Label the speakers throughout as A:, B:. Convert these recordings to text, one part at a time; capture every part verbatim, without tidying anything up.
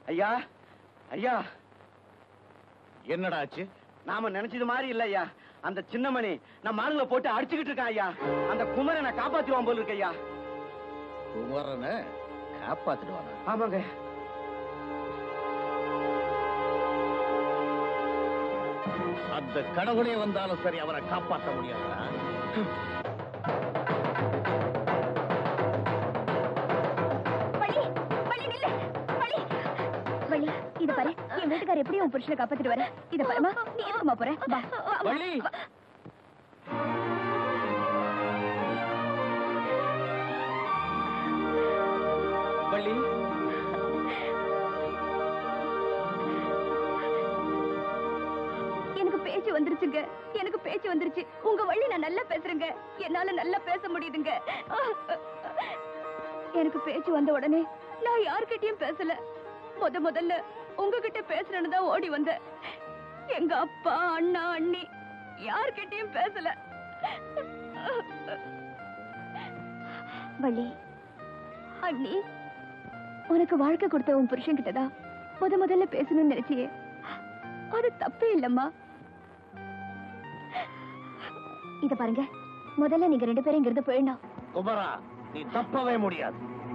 A: ஐயா ஐயா
B: என்னடா ஆச்சு?
A: நாம நினைச்சது மாதிரி இல்ல ஐயா. அந்த சின்னமணி நம்ம ஆளுங்களை போட்டு அடிச்சுக்கிட்டு இருக்கான் ஐயா. அந்த குமரனை காப்பாத்துவான் போல இருக்கு ஐயா.
B: குமரனை காப்பாத்திடுவானா?
A: ஆமாங்க.
B: அந்த கடவுளே வந்தாலும் சரி அவரை காப்பாற்ற முடியாதா?
C: இத பாரு, என் வீட்டுக்காரர் எப்படி உன் புருஷனை காப்பாத்திட்டு வர? இத பாருமா, நீ எதுக்குமா போற?
B: வள்ளி வள்ளி
C: எனக்கு பேச்சு வந்துருச்சுங்க. எனக்கு பேச்சு வந்துருச்சு. உங்க வள்ளி நான் நல்லா பேசுறேங்க. என்னால நல்லா பேச முடியுதுங்க. எனக்கு பேச்சு வந்த உடனே நான் யார்கிட்டயும் பேசல. முத முதல்ல உங்ககிட்ட பேசுறேன்னு தான் ஓடி வந்த. எங்க அப்பா அண்ணா அண்ணி யார்கிட்டயும் பேசல. வள்ளி அண்ணி, உனக்கு வாழ்க்கை கொடுத்த உன் புருஷன் கிட்டதான் முத முதல்ல பேசணும்னு நினைச்சியே. அது தப்பே இல்லம்மா. இத பாருங்க, முதல்ல நீங்க ரெண்டு பேரும் இங்கிருந்து போயிடணும்.
B: குமரா, நீ தப்பவே முடியாது.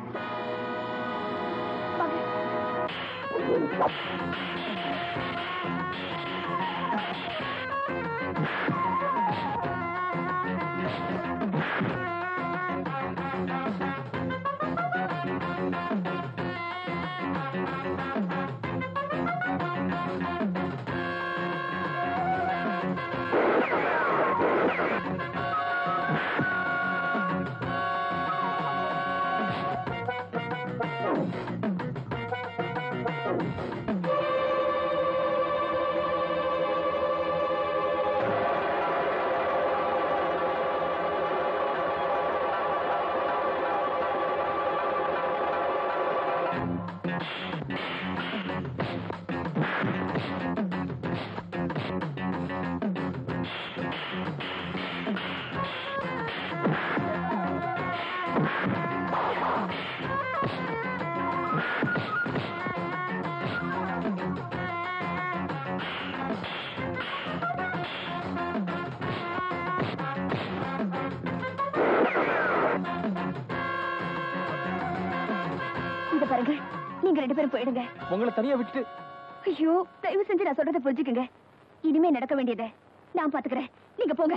C: நீங்க ரெண்டு பேரும் போயிடுங்க.
B: உங்களை தனியா விட்டு.
C: ஐயோ, தயவு செஞ்சு நான் சொல்றதை புரிஞ்சுக்குங்க. இனிமே நடக்க வேண்டியதை நான் பாத்துக்கிறேன். நீங்க போங்க.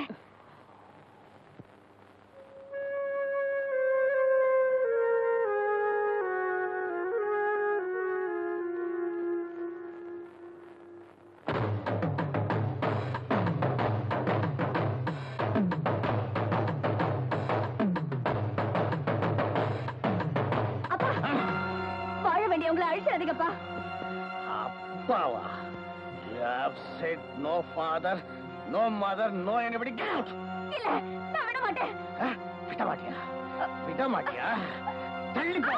B: Apawa, you have said no father, no mother, no anybody. Get out!
C: இல்ல, நான் விட மாட்டேன்.
B: விட மாட்டியா? விட மாட்டியா? தள்ளி போ.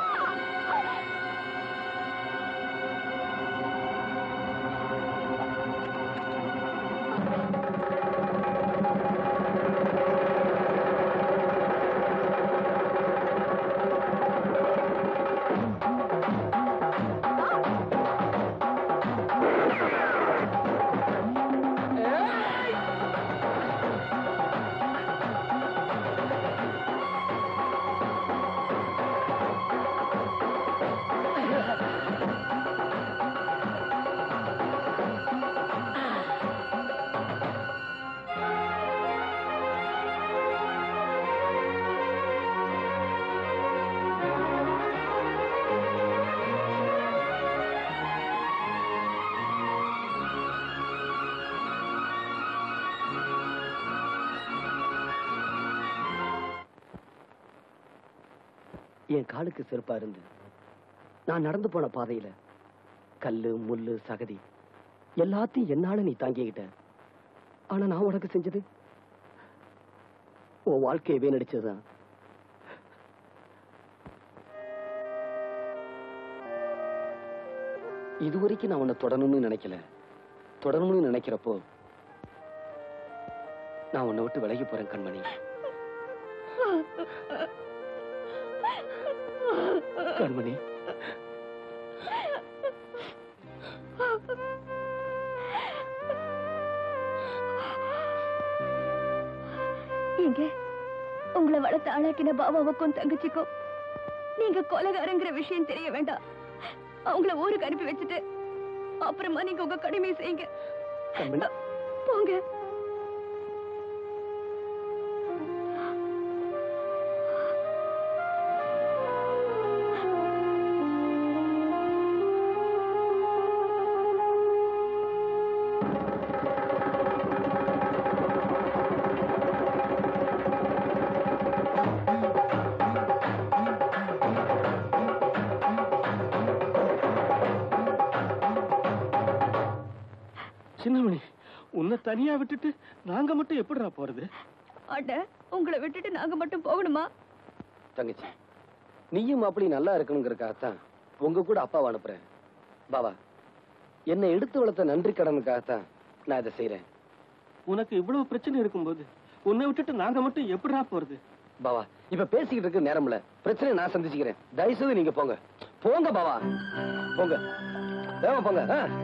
A: என் காலுக்கு செருப்பா இருந்து நான் நடந்து போன பாதையில கல்லு முள்ளு சகதி எல்லாத்தையும் என்னால நீ தாங்கிக்கிட்ட. ஆனா நான் உனக்கு செஞ்சது உன் வாழ்க்கையை வீணடிச்சதுதான். இதுவரைக்கும் நான் உன்னை தொடரணும்னு நினைக்கல. தொடரணும்னு நினைக்கிறப்போ நான் உன்னை விட்டு விலகி போறேன் கண்மணி. கண்மணி,
C: நீங்க உங்களை வளர்த்த ஆளாக்கின பாபாவுக்கும் தங்கச்சிக்கும் நீங்க கொலைகாரங்கிற விஷயம் தெரிய வேண்டாம். அவங்கள ஊருக்கு அனுப்பி வச்சுட்டு அப்புறமா நீங்க உங்க கடமையை செய்யுங்க. போங்க.
A: சின்னமணி, உன்னை தனியா விட்டுட்டு நாங்க மட்டும் எப்படிடா போறது?
C: அட, உங்களை விட்டுட்டு நாங்க மட்டும் போகணுமா?
A: தங்கச்சி, நீயும் அப்படி நல்லா இருக்கணுங்கிறதுக்காகத்தான் உங்க கூட அப்பாவை அனுப்புறேன். பாபா, என்னை எடுத்து வளர்த்த நன்றி கடனுக்காகத்தான் நான் இதை செய்யறேன். உனக்கு இவ்வளவு பிரச்சனை இருக்கும்போது உன்னை விட்டுட்டு நாங்க மட்டும் எப்படிடா போறது? பாபா, இப்ப பேசிக்கிட்டு இருக்க நேரம் இல்ல. பிரச்சனை நான் சந்திச்சுக்கிறேன். தயவுசெய்து நீங்க போங்க. போங்க பாபா, போங்க. வேகமா போங்க.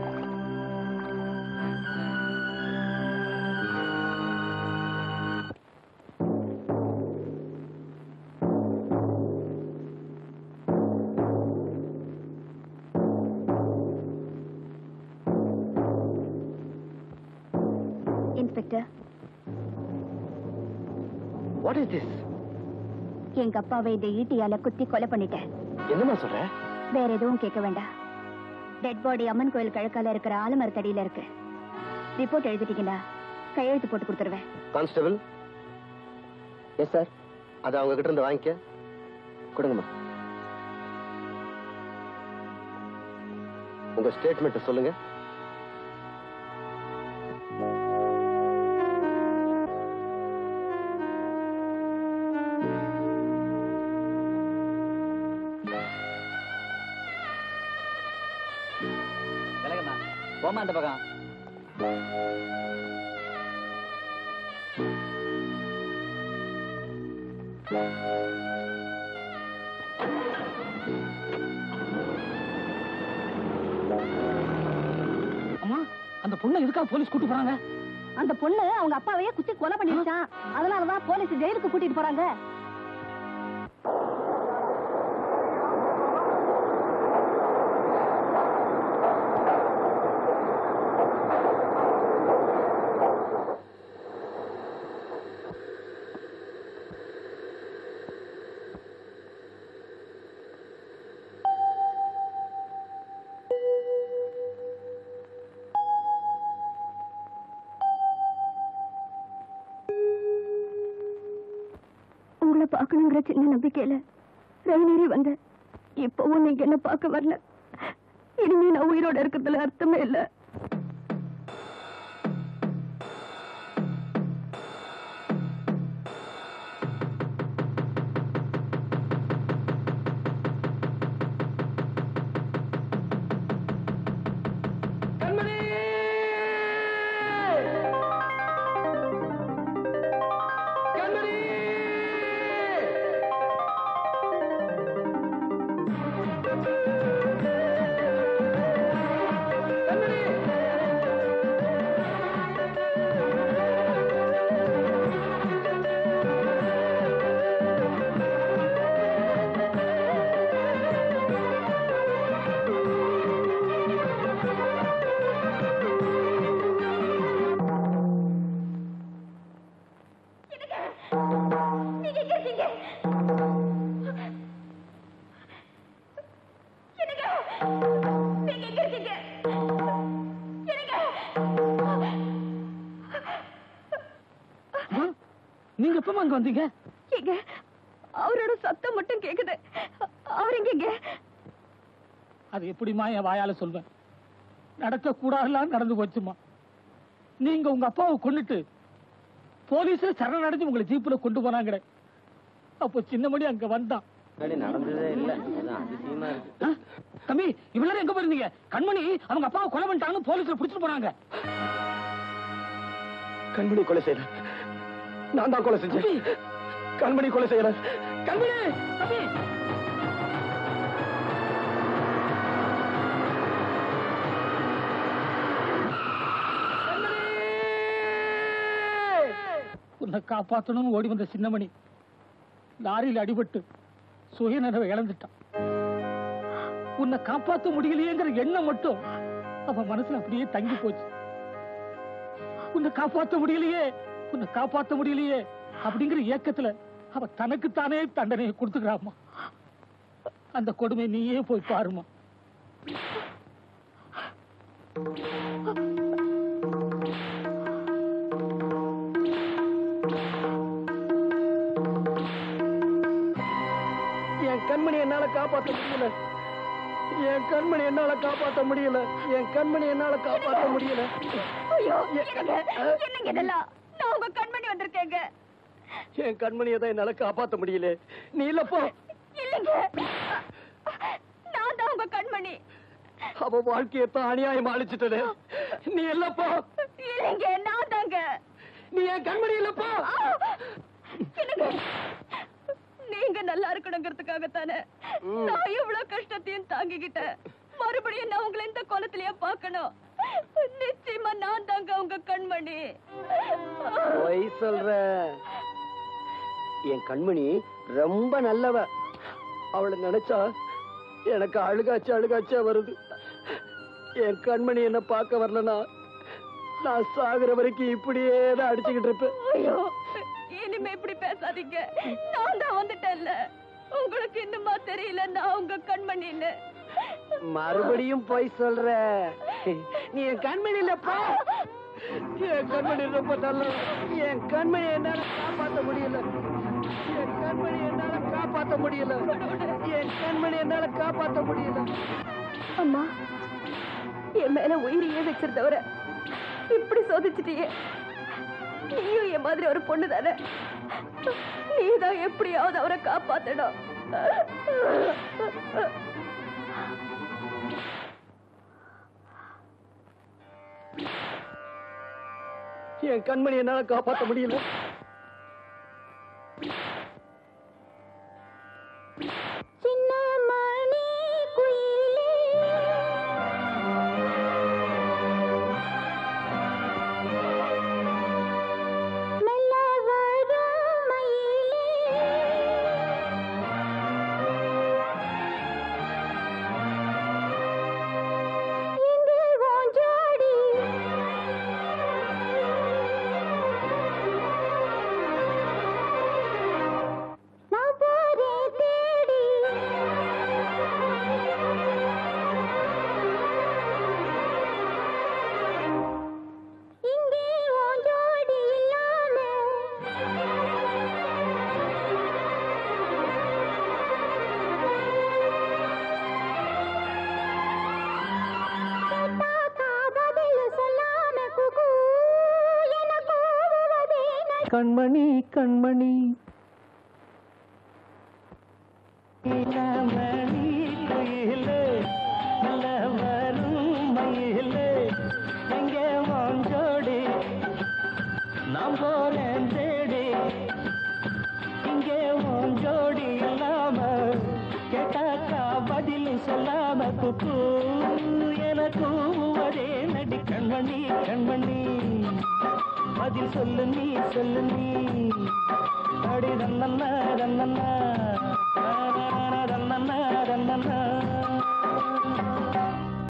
C: Inspector,
A: what is this?
C: எங்க அப்பாவை இந்த ஈட்டியால குத்தி கொலை பண்ணிட்டேன்.
A: என்னமா சொல்ற?
C: வேற எதுவும் கேட்க வேண்டாம். டெட் பாடி அம்மன் கோயில் கிழக்கால இருக்கிற ஆலமரத்தடியில இருக்கு. ரிப்போர்ட் எழுதிட்டீங்களா? கையெழுத்து போட்டு கொடுத்துருவேன்.
A: கான்ஸ்டபிள். Yes sir. அதை அவங்க கிட்ட இருந்து வாங்கிக்க. கொடுங்கம்மா. உங்க ஸ்டேட்மெண்ட் சொல்லுங்க.
D: போமா அந்த பக்கம்.
A: அம்மா, அந்த பொண்ணு எதுக்காக போலீஸ் கூட்டு போறாங்க?
C: அந்த பொண்ணு அவங்க அப்பாவையே குத்தி கொலை பண்ணிருச்சான். அதனாலதான் போலீஸ் ஜெயிலுக்கு கூட்டிட்டு போறாங்க. பார்க்கணுங்கிற சின்ன நம்பிக்கையில ரயிலேறி வந்த. இப்பவும் நீங்க என்ன பார்க்க வரல. இனிமே நான் உயிரோட இருக்கிறதுல அர்த்தமே இல்ல.
A: நீங்க எப்ப அங்க வந்தீங்க?
C: எங்க அவரோட சத்தம் மட்டும் கேக்குது. அவர் எங்க?
E: அது எப்படிமா என் வாயால சொல்வேன்? நடக்க கூடாதெல்லாம் நடந்து போச்சுமா. நீங்க உங்க அப்பாவை கொண்டுட்டு போலீஸ் சரணடைஞ்சு உங்களை ஜீப்ல கொண்டு போனாங்க. அப்போ சின்னமணி அங்க வந்தான்.
A: நடந்ததே இல்ல. அதிசயமா இருக்கு.
E: தம்பி, இவ்வளவு எங்க போயிருந்தீங்க? கண்மணி அவங்க அப்பாவை கொலை பண்ணிட்டாங்கன்னு போலீஸ்ல பிடிச்சிட்டு போனாங்க.
A: கண்மணி கொலை செய்யல. நான் தான் கொலை செஞ்சேன். கண்மணி கொலை செய்யல.
E: கண்மணி தம்பி, ஒரு உன்னை காப்பாற்றணும்னு ஓடி வந்த சின்னமணி லாரியில் அடிபட்டு சுயநினைவை இழந்துட்டான். உன்னை காப்பாற்ற முடியலையேங்கிற எண்ணம் மட்டும் அவன் மனசுல அப்படியே தங்கி போச்சு. உன்னை காப்பாற்ற முடியலையே உன்னை காப்பாற்ற முடியலையே அப்படிங்கிற ஏக்கத்துல அவ தனக்குத்தானே தண்டனையை கொடுத்துக்கிறாமா. அந்த கொடுமை நீயே போய் பாருமா.
A: என் கண்மணி என்னால காப்பாற்ற முடியல. என் கண்மணி என்னால காப்பாற்ற முடியல. என் கண்மணி என்னால காப்பாற்ற முடியல.
C: ஐயோ, என்னங்க இதெல்லாம்? நான் உங்க கண்மணி வந்திருக்கேங்க.
A: என் கண்மணியை தான் என்னால காப்பாற்ற முடியல. நீ இல்லப்போ.
C: இல்லைங்க, நான் தான் உங்க கண்மணி.
A: அவ வாழ்க்கையத்தான் அநியாயம் அழிச்சிட்டது. நீ இல்லப்போ.
C: இல்லைங்க, நான் தாங்க.
A: நீ என் கண்மணி இல்லப்போ.
C: என்னங்க, நீங்க நல்லா இருக்கணுங்கிறதுக்காகத்தானே நான் இவ்வளவு கஷ்டத்தையும் தாங்கிக்கிட்டேன். மறுபடியும் நான் உங்களை இந்த கோலத்திலேயே பார்க்கணும். நிச்சயமா நான் தாங்க உங்க கண்மணி.
A: பொய் சொல்ற. என் கண்மணி ரொம்ப நல்லவ. அவளை நினைச்சா எனக்கு அழுகாச்சு அழுகாச்சா வருது. என் கண்மணி என்ன பார்க்க வரலனா நான் சாகுற வரைக்கும் இப்படியே தான் அடிச்சுக்கிட்டு இருப்பேன்.
C: ஐயோ, இனிமே இப்படி பேசாதீங்க. நான் தான் வந்துட்டேன்ல. உங்களுக்கு இன்னுமா தெரியல நான் உங்க கண்மணின்னு?
A: மறுபடியும் போய் சொல்ற. நீ என் கண்மணி இல்லப்பா. என் கண்மணி ரொம்ப நல்ல. என் கண்மணி என்னால காப்பாற்ற முடியல. என் கண்மணி என்னால காப்பாற்ற முடியல. என் கண்மணி என்னால காப்பாற்ற முடியல.
C: அம்மா, என் மேல உயிரியே வச்சிருந்தவர இப்படி சோதிச்சிட்டியே. நீயும் என் மாதிரி ஒரு பொண்ணு தானே. நீதான் எப்படியாவது அவரை காப்பாத்தணும்.
A: என் கண்மணி என்னால காப்பாற்ற முடியல.
C: சின்னமணி குயிலே, மெல்ல வரும் மயிலே, இங்கு உன் ஜோடி நான் போறேன் தேடி. இங்கே உன் ஜோடி இல்லாம கேட்டாக்கா பதில் சொல்லாம குகு என கூவுவதே ந-
A: கண்மணி கண்மணி மணி குயிலே, நல்ல வரும் மயிலே, எங்கே வாஞ்சோடி நாம் போறேன் தேடி. இங்கே வாஞ்சோடி இல்லாம கேட்டாக்கா பதில் சொல்லாம குக்கு என கூவுவதே நடி. கண்மணி கண்மணி பதில் சொல்லு நீ சொல்லு நீ. அடி தன்னன்னா தன்னன்னா தன்னன்னா தன்னன்னா.